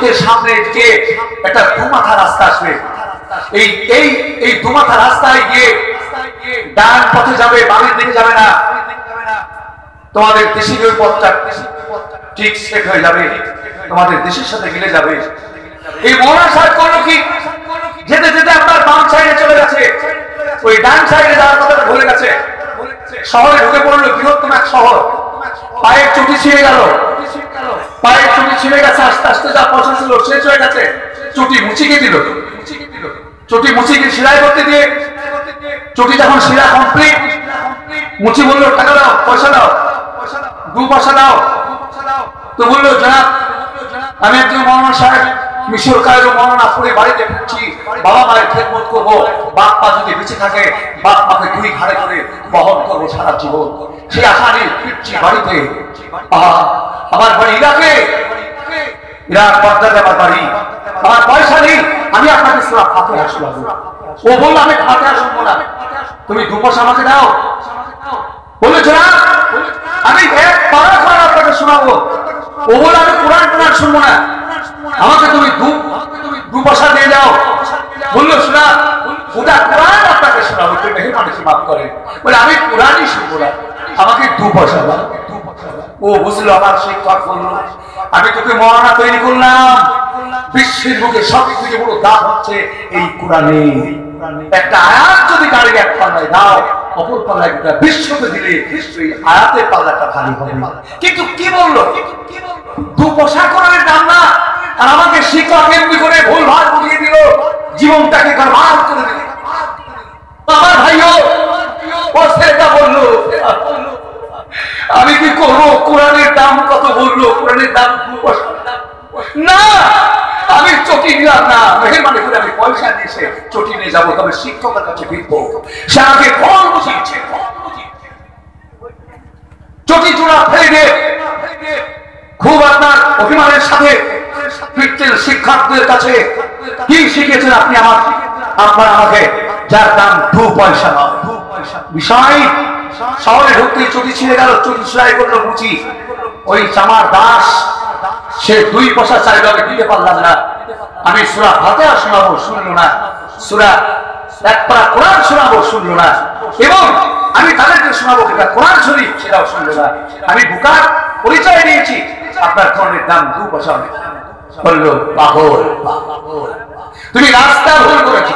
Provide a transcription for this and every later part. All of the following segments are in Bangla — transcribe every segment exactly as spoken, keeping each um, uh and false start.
মসজিদের সামনে যে একটা দুমাথা রাস্তা আসবে, এই এই এই দুমাথা রাস্তায় গিয়ে ডান পথে যাবে, বামের দিকে যাবে না। তোমাদের দেশি ওই পথটা ঠিক সেট হয়ে যাবে, তোমাদের দেশের সাথে মিলে যাবে। এই মৌলানা সাহেব করলো কি, যেতে যেতে আপনার বাম সাইডে চলে গেছে, ওই ডান সাইডে যাওয়ার কথাটা ভুলে গেছে। শহরে ঢুকে পড়লো, বৃহত্তম এক শহর। পায়ের চটি ছিঁড়ে গেল, পায়ের চটি ছিঁড়ে গেছে, আস্তে আস্তে যা পছন্দ ছিল শেষ হয়ে গেছে। চটি মুচিকে দিল, চটি মুচিকে সেলাই করতে দিয়ে চটি যখন সেরা কমপ্লিট, মুচি বললো টাকা দাও, পয়সা দাও, দু পয়সা দাও। তো বললো জনাব, আমি একজন মৌলানা সাহেব, মিশর কায়রো মৌলানা পড়ে বাড়িতে ফিরছি, বাবা মায়ের খেদমত করবো, বাপ মা যদি বেঁচে থাকে বাপ মাকে দুই ঘাড়ে করে বহন করবো সারা জীবন। সেই আশা নিয়ে ফিরছি বাড়িতে। আমার বাড়ি ইরাকে, ইরাক বাগদাদে আমার বাড়ি। আমার পয়সা নেই, আমি আপনাকে সূরা ফাতিহা শোনাবো। ও বলল আমি ফাতিহা শুনবো না, তুমি দু পয়সা আমাকে দাও। বললো জনাব, আমি এক পারা কোরআন আপনাকে শোনাবো। ও বলল আমি কোরআন কোরআন শুনবো না, আমাকে তুমি দু দু পয়সা দিয়ে দাও। বললো শোনা, ওটা কোরআন আপনাকে শোনাবো, তুমি মেহরবানি মাফ করেন। বলে আমি কোরআনই শুনবো না, আমাকে দু পয়সা দাও। ও বুঝলো, আমার শিক্ষক বললো আমি তোকে মৌলানা তৈরি করলাম, বিশ্বের বুকে সব থেকে বড় দাম হচ্ছে এই কোরআনে। একটা আয়াত যদি গাড়ির এক পাল্লায় দাও, অপর পাল্লায় গোটা বিশ্বকে দিলে এই আয়াতের পাল্লাটা ভারী হবে। কিন্তু কি বললো, দু পয়সা কোরআনের দাম না, আর আমাকে শিক্ষক এমনি করে ভুল ভাল বুঝিয়ে দিল, জীবনটাকে গড়বাড় করে দিল। আমার ভাইও ও সেটা বললো, আমি কি করবো, কোরআনের দাম কত বললো, কোরআনের দাম দু পয়সা না, আমি চটি নিলাম না, মেহরবানি করে আমি পয়সা দিয়েছে চটি নিয়ে যাবো, তবে শিক্ষকের কাছে ফিরবো। সে আমাকে ফল বুঝিয়েছে, চটি চূড়া ফেলে দিয়ে খুব আপনার অভিমানের সাথে ফিরতেন শিক্ষকদের কাছে। কি শিখেছেন আপনি আমার, আপনার আমাকে, যার দাম দু পয়সা না। বিষয় শহরে ঢুকতেই চটি ছিঁড়ে গেল, চটি সেলাই করলো মুচি, ওই চামার দাস, সে দুই পয়সা চাইল, আমি দিতে পারলাম না। আমি সূরা ফাতিহা শোনাবো, শুনলো না। সূরা এক পারা কোরআন শোনাবো, শুনলো না। এবং আমি তাদেরকে শোনাবো এটা কোরআন শরীফ, সেটাও শুনলো না। আমি বুকার পরিচয় দিয়েছি, আপনার কোরআনের দাম দু পয়সা। বললো পাগল, তুমি রাস্তা ভুল করেছো,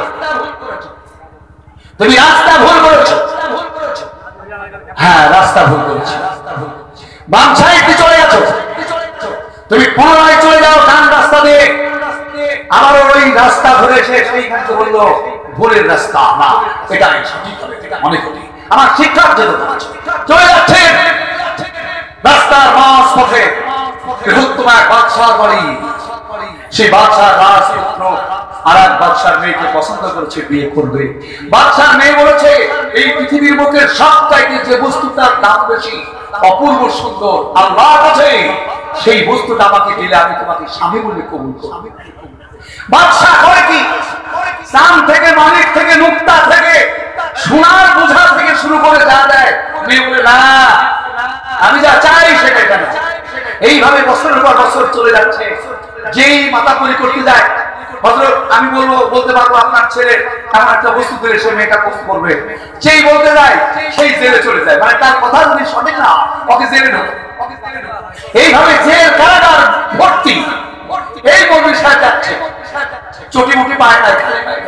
তুমি রাস্তা ভুল করেছো। হ্যাঁ, রাস্তা ভুল করেছো, বাম সাইডে চলে গেছো, তুমি পুনরায় চলে যাও ডান রাস্তা দিয়ে। আবারও ওই রাস্তা ধরে এসে সেইখানে বললো ভুলের রাস্তা না, এটাই সঠিক হবে, এটা মনে করি। আমার শিক্ষক যেতে চলে যাচ্ছে রাস্তার মাঝ পথে, বৃহত্তম এক বাদশার বাড়ি। সেই বাদশার রাজপুত্র আর এক বাদশার মেয়েকে পছন্দ করেছে, বিয়ে করবে। বাদশার মেয়ে বলেছে এই পৃথিবীর বুকের সবচাইতে যে বস্তুটার দাম বেশি, অপূর্ব সুন্দর আল্লাহর কাছে, সেই বস্তুটা আমাকে দিলে আমি তোমাকে স্বামী বলে কবুল করব। বাদশা করে কি, সাম থেকে, মালিক থেকে, মুক্তা থেকে, সোনার বোঝা থেকে শুরু করে যা দেয়, মেয়ে বলে না, আমি যা চাই সেটা কেন। এইভাবে বছরের পর বছর চলে যাচ্ছে। যেই মাথা করি করতে যায়, হযরত আমি বলবো, বলতে পারবো আপনার ছেলে এমন একটা বস্তু দিলে সে মেয়েটা পোস্ট করবে, সেই বলতে যায় সেই জেলে চলে যায়, মানে তার কথা যদি সঠিক না, ওকে জেলে ঢোকে। এইভাবে জেল কারাগার ভর্তি, এই বলবি সাহেব যাচ্ছে, চটি মুটি পায় না,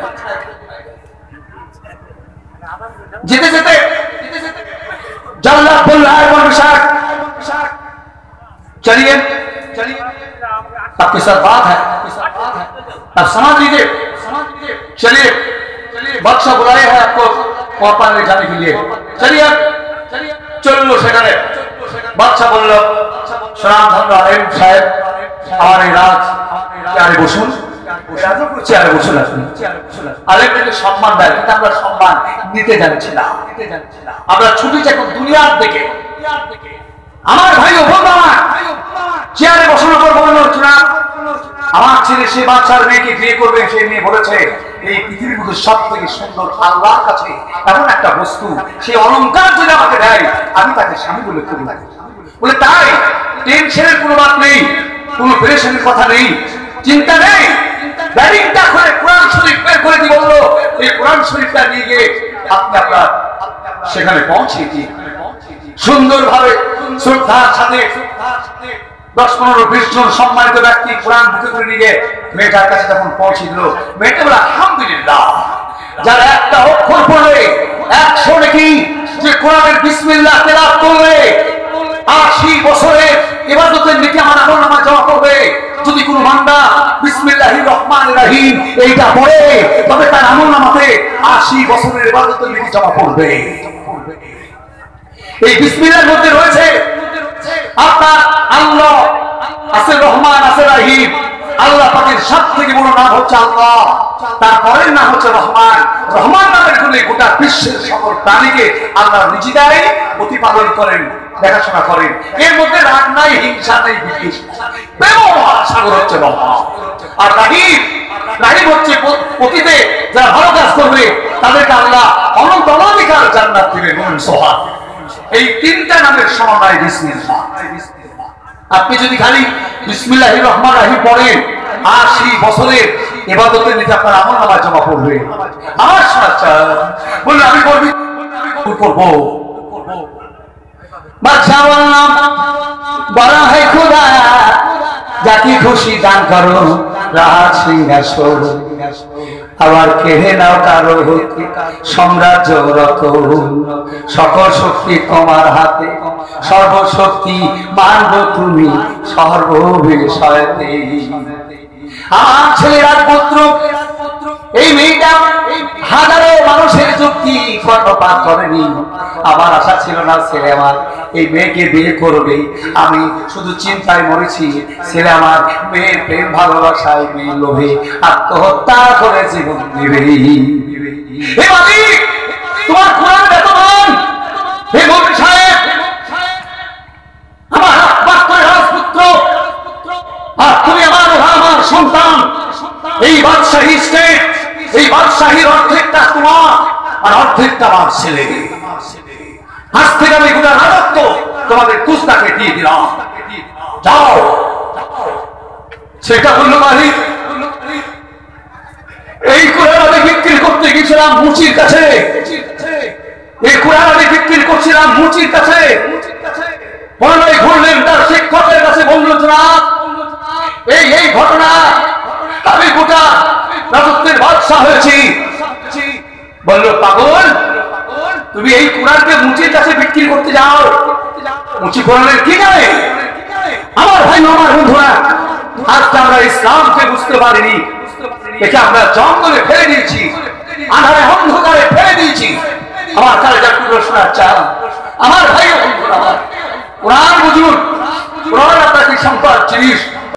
যেতে যেতে जल्लाद बोल रहा है मौलवी साहब, चलिए आपके साथ बात है, आप समझ लीजिए, चलिए बादशाह बुलाए हैं आपको वहां ले जाने के लिए, चलिए चलो সেখানে বাদশা বলল সালাম ধন্য আলেম সাহেব আমার এই রাজ চেয়ারে বসুন, চেয়ারে বসুন আপনি। আলেমদেরকে সম্মান দেয় কিন্তু আমরা সম্মান নিতে জানছি না, আমরা ছুটি এখন দুনিয়ার দিকে। আমার ভাই ও বন্ধু আমার চেয়ারে বসানোর পর বলল না আমার ছেলে সে বাচ্চার মেয়েকে বিয়ে করবে, সে মেয়ে বলেছে এই পৃথিবীর মধ্যে সব থেকে সুন্দর আল্লাহর কাছে এমন একটা বস্তু, সেই অলংকার যদি আমাকে দেয় আমি তাকে স্বামী বলে করি। বলে তাই টেনশনের কোনো বাত নেই, কোনো পেরেশানির কথা নেই, চিন্তা নেই, ব্যাটিংটা করে কোরআন শরীফ বের করে দিয়ে বললো এই কোরআন শরীফটা নিয়ে গিয়ে আপনি আপনার সেখানে পৌঁছে দিয়ে সুন্দরভাবে শ্রদ্ধার সাথে দশ পনেরো বিশ জন সম্মানিত ব্যক্তি কোরআন বুকে করে নিয়ে মেয়েটার কাছে যখন পৌঁছে দিল, মেয়েটা বলে আলহামদুলিল্লাহ, যারা একটা অক্ষর পড়লে একশো নাকি যে কোরআনের বিসমিল্লাহ তেলাওয়াত করলে আশি বছরের ইবাদতের নেকি আমার আমলনামায় জমা করবে। যদি কোনো বান্দা বিসমিল্লাহির রহমানির রহিম এইটা পড়ে তবে তার আমলনামাতে আশি বছরের ইবাদতের নেকি জমা পড়বে। এই বিসমিল্লাহর মধ্যে রয়েছে আপনার আল্লাহ আছে, রহমান আছে, রহিম। আল্লাহ পাকের সব থেকে বড় নাম হচ্ছে আল্লাহ, তার পরের নাম হচ্ছে রহমান। রহমান নামের গুণে গোটা বিশ্বের সকল প্রাণীকে আল্লাহ নিজেরাই প্রতিপালন করেন, দেখাশোনা করেন। এর মধ্যে রাগ নাই, হিংসা নাই, বিদ্বেষ প্রেম সাগর হচ্ছে রহমান। আর রহিম, রহিম হচ্ছে অতীতে যারা ভালো কাজ করবে তাদেরকে আল্লাহ অনন্ত অনাধিকার জান্নাত দিবেন। সোহান, এই তিনটা নামের সমন্বয় বিসমিল্লাহ। আপনি যদি খালি বিসমিল্লাহির রহমান রহিম পড়েন আশি বছরের ইবাদতের নিতে আপনার আমলনামায় জমা পড়বে। আমার সাথে বললে আমি করবি করবো বাদশাহ বললাম বলা হয় খোদা জাতি খুশি দান করো রাজ সিংহাসন, আবার কেড়ে নাও কারো হতে সাম্রাজ্য রত, সকল শক্তি তোমার হাতে, সর্বশক্তি মানব তুমি সর্ববিষয়তে। আমার ছেলেরা পুত্র এই মেয়েটা হাজারো মানুষের যুক্তি কর্ণপাত করেনি। আমার আশা ছিল না ছেলে আমার এই মেয়েকে বিয়ে করবে, আমি শুধু চিন্তায় মরেছি ছেলে আমার মেয়ের প্রেম ভালোবাসায় মেয়ে লোভে আত্মহত্যা করে জীবন দেবে। হে মালিক, তোমার কোরআন বেতন, হে মন্ত্রী সাহেব, আমার হাত করে রাজপুত্র, আর তুমি আমার আমার সন্তান, এই বাদশাহী স্টেট, এই বাদশাহীর অর্ধেকটা তোমার আর অর্ধেকটা আমার ছেলে। আজ থেকে আমি গোটা রাজত্ব তোমাদের কুস্তাকে দিয়ে দিলাম, যাও। সেটা বলল মালিক এই কোরআন আমি বিক্রি করতে গেছিলাম মুচির কাছে, এই কোরআন আমি বিক্রি করছিলাম মুচির কাছে। পনেরোই ঘুরলেন তার শিক্ষকের কাছে, বলল না এই এই ঘটনা আমি গোটা রাজত্বের বাদশাহ হয়েছি। বলল পাগল, তুমি এই কোরআনকে মুচির কাছে বিক্রি করতে যাও? মুচি কোরআনের কি জানে? আমার ভাই আমার বন্ধুরা, আজকে আমরা ইসলামকে বুঝতে পারিনি, একে আমরা জঙ্গলে ফেলে দিয়েছি, আধারে অন্ধকারে ফেলে দিয়েছি। আমার কালেজার টুকরো শোনার চাল আমার ভাই ও বন্ধুরা, আমার কোরআন বুঝুন। কোরআন আপনাকে সম্পদ জিনিস